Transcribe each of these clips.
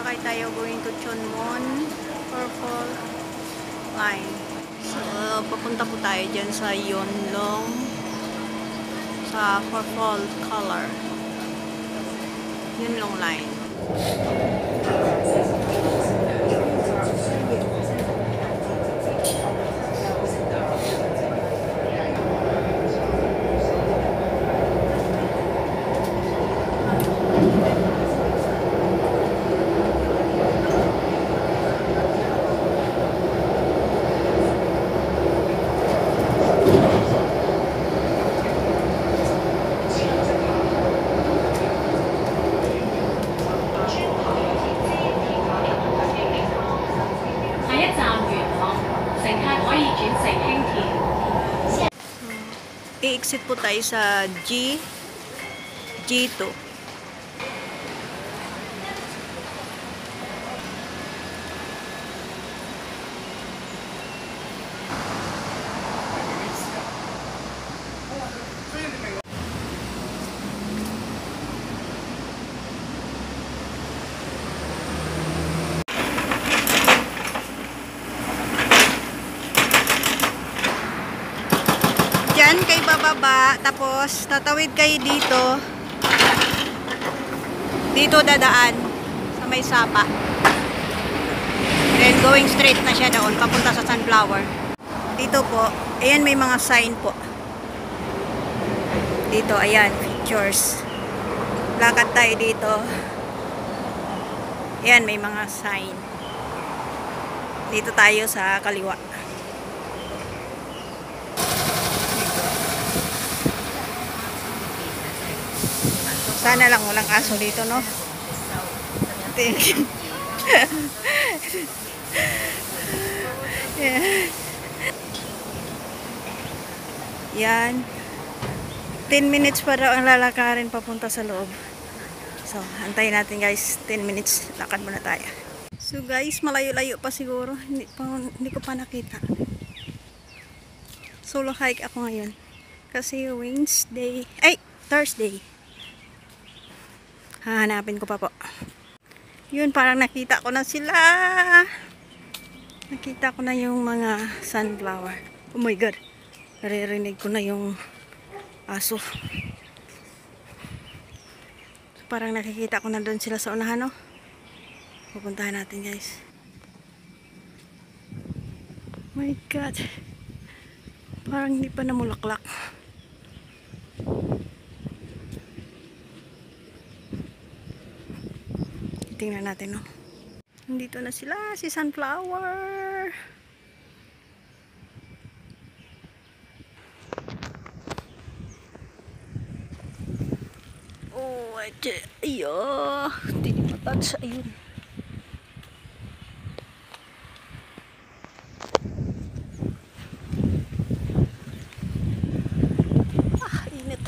sumakay tayo going to Chonmon Purple Line. So, papunta po tayo dyan sa Yonlong sa purple color. Yonlong Line. I-exit po tayo sa G2. Diyan kay bababa, tapos tatawid kayo dito. Dito dadaan sa may sapa. Then going straight na siya doon papunta sa Sunflower. Dito po, ayan may mga sign po. Dito, ayan, pictures. Lakad tayo dito. Ayan, may mga sign. Dito tayo sa kaliwa. Sana lang walang aso dito, no? Yan. 10 minutes pa daw ang lalakarin papunta sa loob. So, antayin natin guys. 10 minutes. Lakad muna tayo. So guys, malayo-layo pa siguro. Hindi ko pa nakita. Solo hike ako ngayon. Kasi Wednesday. Ay! Thursday. Hahanapin ko pa po. Yun, parang nakita ko na sila. Nakita ko na yung mga sunflower. Oh my God. Naririnig ko na yung aso. So, parang nakikita ko na doon sila sa unahan, no? Pupuntahan natin, guys. Oh my God. Parang hindi pa namulaklak. Tingnan natin, no? Nandito na sila, si Sunflower. Oh, ayo. Hindi matouch. Ayun. Ah, init.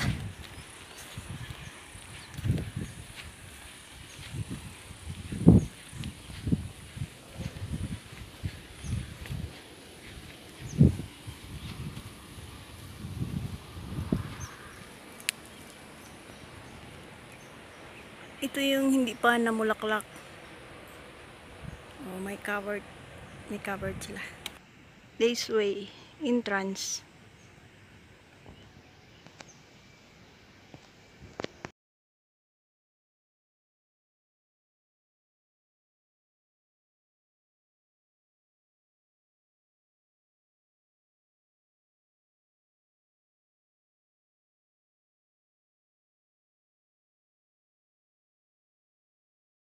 Ito yung hindi pa namulaklak. Oh, may covered sila. This way, entrance.